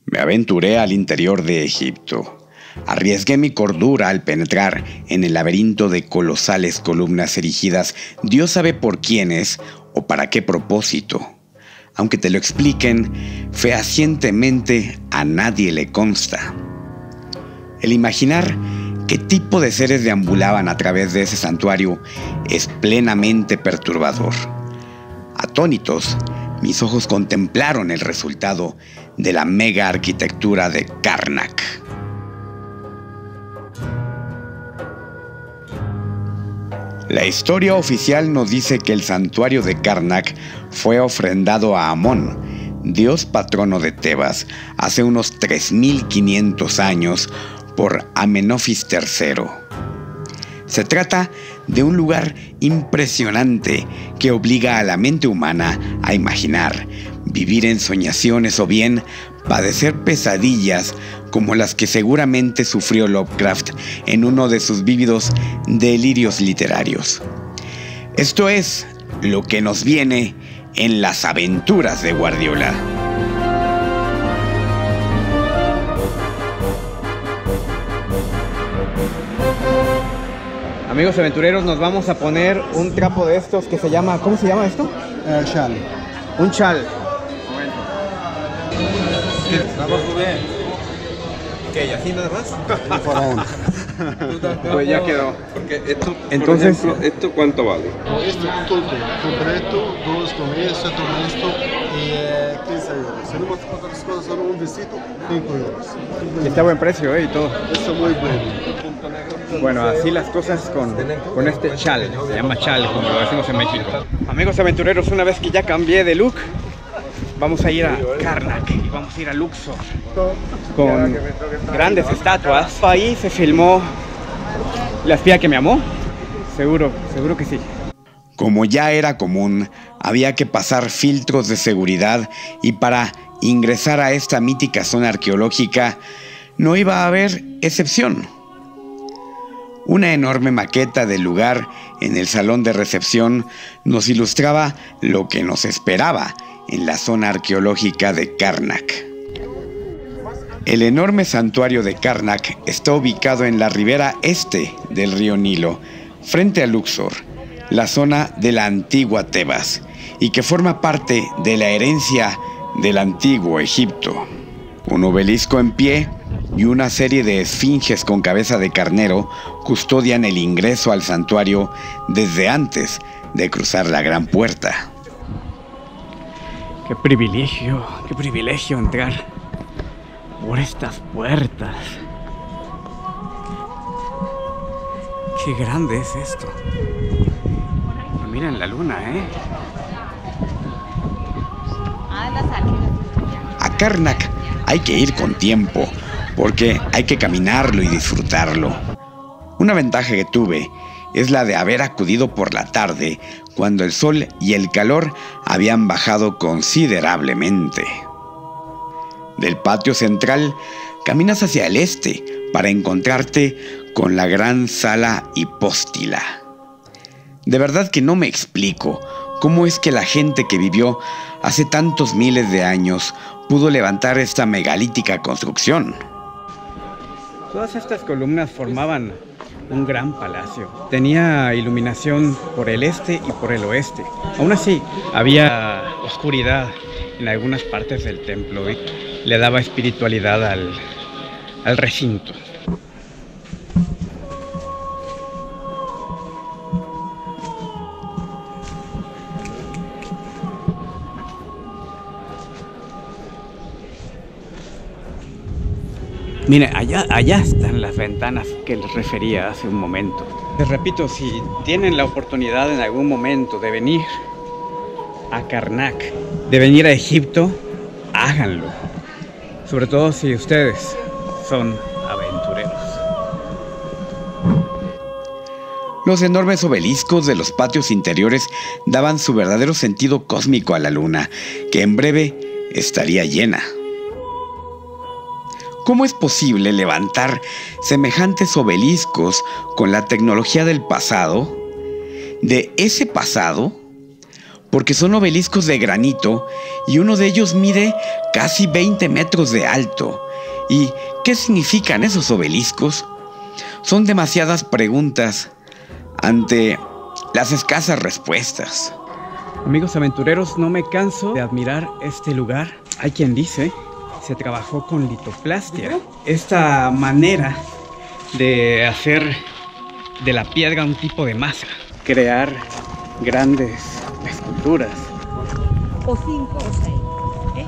Me aventuré al interior de Egipto. Arriesgué mi cordura al penetrar en el laberinto de colosales columnas erigidas, Dios sabe por quiénes o para qué propósito. Aunque te lo expliquen, fehacientemente a nadie le consta. El imaginar qué tipo de seres deambulaban a través de ese santuario es plenamente perturbador. Atónitos, mis ojos contemplaron el resultado de la mega arquitectura de Karnak. La historia oficial nos dice que el santuario de Karnak fue ofrendado a Amón, dios patrono de Tebas, hace unos 3500 años por Amenofis III. Se trata de un lugar impresionante que obliga a la mente humana a imaginar, vivir ensoñaciones o bien padecer pesadillas como las que seguramente sufrió Lovecraft en uno de sus vívidos delirios literarios. Esto es lo que nos viene en Las Aventuras de Guardiola. Amigos aventureros, nos vamos a poner un trapo de estos que se llama... ¿Cómo se llama esto? Chal. Un chal. ¿Qué? ¿Y así nada más? Pues ya quedó. Porque esto, Entonces, por ejemplo, ¿esto cuánto vale? Esto todo completo, dos con esto, todo esto, y 15 euros. Si no más otras cosas, solo un vestido, 5 euros. está a buen precio, y todo. Esto muy bueno. Bueno, así las cosas con este chal. Se llama chal, como lo decimos en México. Amigos aventureros, una vez que ya cambié de look, vamos a ir a Karnak y vamos a ir a Luxor con grandes estatuas. Ahí se filmó La espía que me amó. Seguro que sí. Como ya era común, había que pasar filtros de seguridad y para ingresar a esta mítica zona arqueológica no iba a haber excepción. Una enorme maqueta del lugar en el salón de recepción nos ilustraba lo que nos esperaba en la zona arqueológica de Karnak. El enorme santuario de Karnak está ubicado en la ribera este del río Nilo, frente a Luxor, la zona de la antigua Tebas, y que forma parte de la herencia del antiguo Egipto. Un obelisco en pie y una serie de esfinges con cabeza de carnero custodian el ingreso al santuario desde antes de cruzar la gran puerta. Qué privilegio entrar por estas puertas. Qué grande es esto. Miren la luna, A Karnak hay que ir con tiempo, porque hay que caminarlo y disfrutarlo. Una ventaja que tuve es la de haber acudido por la tarde, cuando el sol y el calor habían bajado considerablemente. Del patio central caminas hacia el este para encontrarte con la gran sala hipóstila. De verdad que no me explico cómo es que la gente que vivió hace tantos miles de años pudo levantar esta megalítica construcción. Todas estas columnas formaban un gran palacio. Tenía iluminación por el este y por el oeste. Aún así, había oscuridad en algunas partes del templo y le daba espiritualidad al recinto. Mire, allá están las ventanas que les refería hace un momento. Les repito, si tienen la oportunidad en algún momento de venir a Karnak, de venir a Egipto, háganlo. Sobre todo si ustedes son aventureros. Los enormes obeliscos de los patios interiores daban su verdadero sentido cósmico a la luna, que en breve estaría llena. ¿Cómo es posible levantar semejantes obeliscos con la tecnología del pasado? De ese pasado porque son obeliscos de granito y uno de ellos mide casi 20 metros de alto. ¿Y qué significan esos obeliscos? Son demasiadas preguntas ante las escasas respuestas. Amigos aventureros, no me canso de admirar este lugar. Hay quien dice se trabajó con litoplastia. Esta manera de hacer de la piedra un tipo de masa. Crear grandes esculturas. O 5 o 6.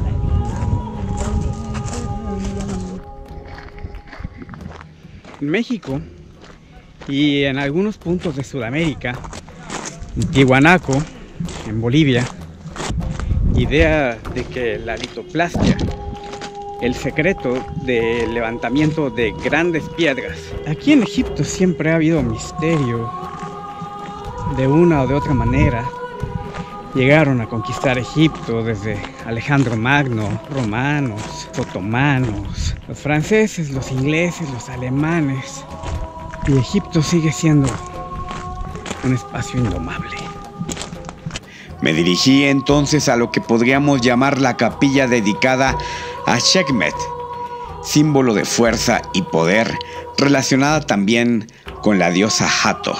En México y en algunos puntos de Sudamérica, en Tiahuanaco, en Bolivia, idea de que la litoplastia, el secreto del levantamiento de grandes piedras. Aquí en Egipto siempre ha habido misterio. De una o de otra manera llegaron a conquistar Egipto desde Alejandro Magno, romanos, otomanos, los franceses, los ingleses, los alemanes. Y Egipto sigue siendo un espacio indomable. Me dirigí entonces a lo que podríamos llamar la capilla dedicada a Sekhmet, símbolo de fuerza y poder, relacionada también con la diosa Hathor.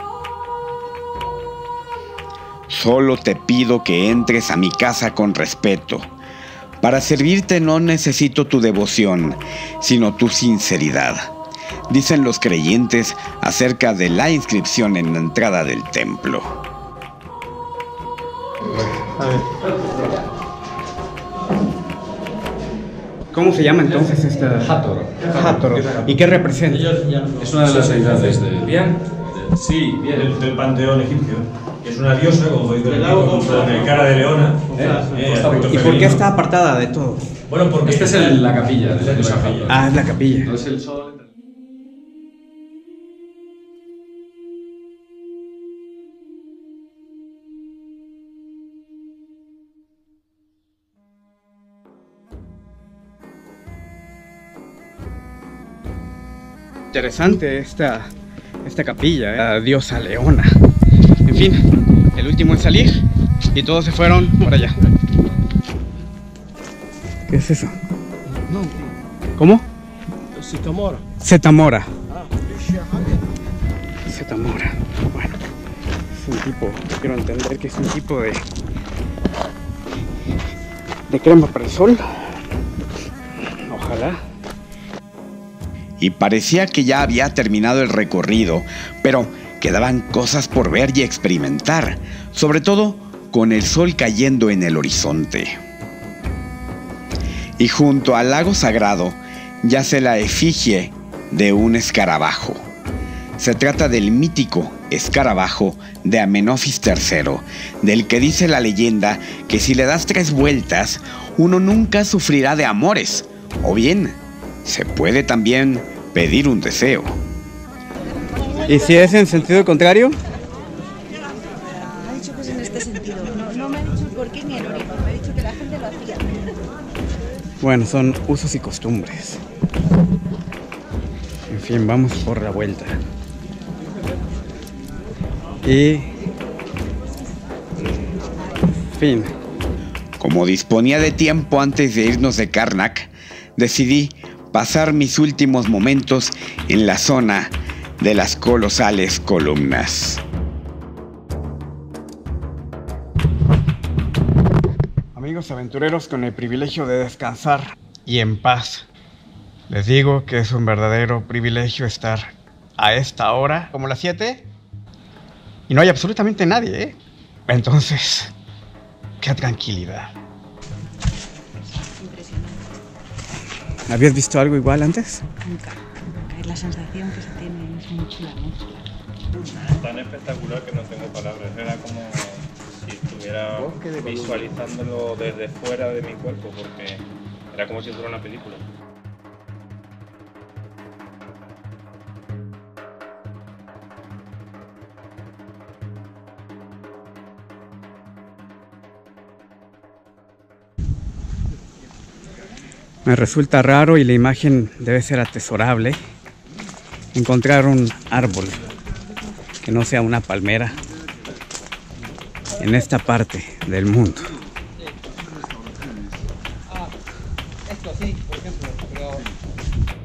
Solo te pido que entres a mi casa con respeto. Para servirte no necesito tu devoción, sino tu sinceridad, dicen los creyentes acerca de la inscripción en la entrada del templo. ¿Cómo se llama entonces esta? Hathor. Hathor. ¿Y qué representa? Es una de las deidades del bien. Sí, del panteón egipcio. Es una diosa, como veis del lado, con cara de leona. ¿Y por qué está apartada de todo? Bueno, porque Esta es la capilla de la Hathor. Ah, es la capilla. Entonces el sol... Interesante esta capilla, la diosa leona. En fin, el último en salir y todos se fueron para allá. ¿Qué es eso? ¿Cómo? Zetamora. Zetamora. Zetamora. Bueno, es un tipo, quiero entender que es un tipo de crema para el sol. Ojalá. Y parecía que ya había terminado el recorrido, pero quedaban cosas por ver y experimentar, sobre todo con el sol cayendo en el horizonte. Y junto al lago sagrado yace la efigie de un escarabajo. Se trata del mítico escarabajo de Amenofis III, del que dice la leyenda que si le das 3 vueltas, uno nunca sufrirá de amores, o bien se puede también pedir un deseo. ¿Y si es en sentido contrario? Ha dicho que es en este sentido. No me ha dicho el porqué ni el origen. Me ha dicho que la gente lo hacía. Bueno, son usos y costumbres. En fin, vamos por la vuelta. Y... fin. Como disponía de tiempo antes de irnos de Karnak, decidí pasar mis últimos momentos en la zona de las colosales columnas. Amigos aventureros, con el privilegio de descansar y en paz, les digo que es un verdadero privilegio estar a esta hora, como las 7, y no hay absolutamente nadie, ¿eh? Entonces, qué tranquilidad. ¿Habías visto algo igual antes? Nunca. Es la sensación que se tiene, es muy chula, ¿no? Tan espectacular que no tengo palabras. Era como si estuviera visualizándolo desde fuera de mi cuerpo, porque era como si fuera una película. Me resulta raro y la imagen debe ser atesorable. Encontrar un árbol que no sea una palmera en esta parte del mundo. Esto sí, por ejemplo, pero